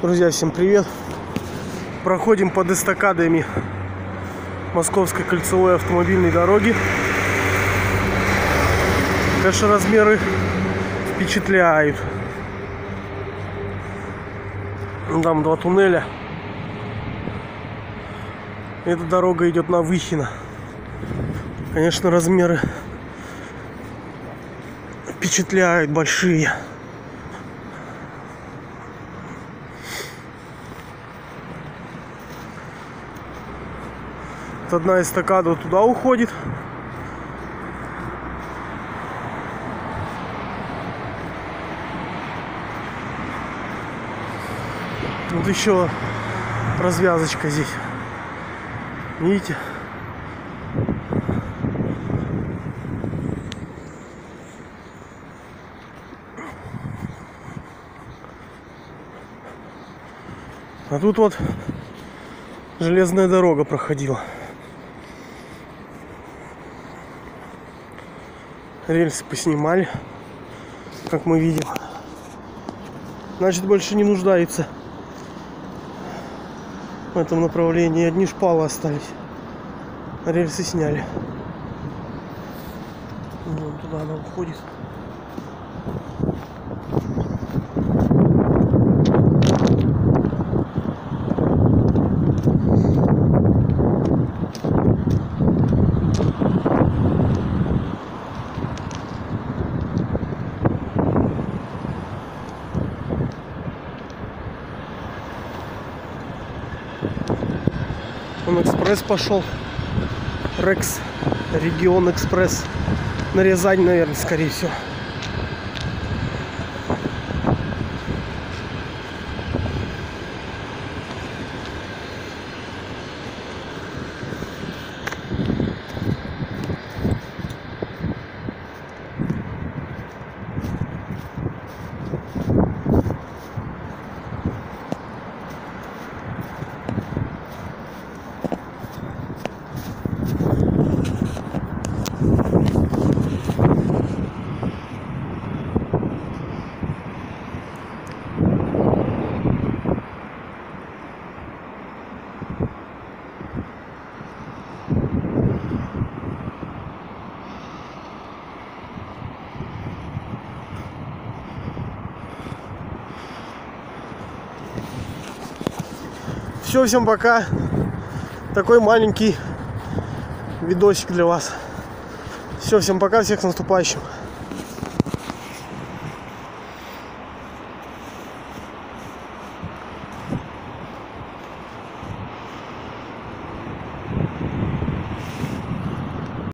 Друзья, всем привет! Проходим под эстакадами Московской кольцевой автомобильной дороги. Конечно, размеры впечатляют. Там два туннеля. Эта дорога идет на Выхино. Конечно, размеры впечатляют, большие. Одна эстакада туда уходит. Вот еще развязочка здесь. Видите? А тут вот железная дорога проходила. Рельсы поснимали, как мы видим. Значит, больше не нуждается в этом направлении. Одни шпалы остались. Рельсы сняли. Вон туда она уходит. Он экспресс пошел. Рекс, Регион Экспресс. На Рязань, наверное, скорее всего. Все, всем пока. Такой маленький видосик для вас. Все, всем пока, всех с наступающим.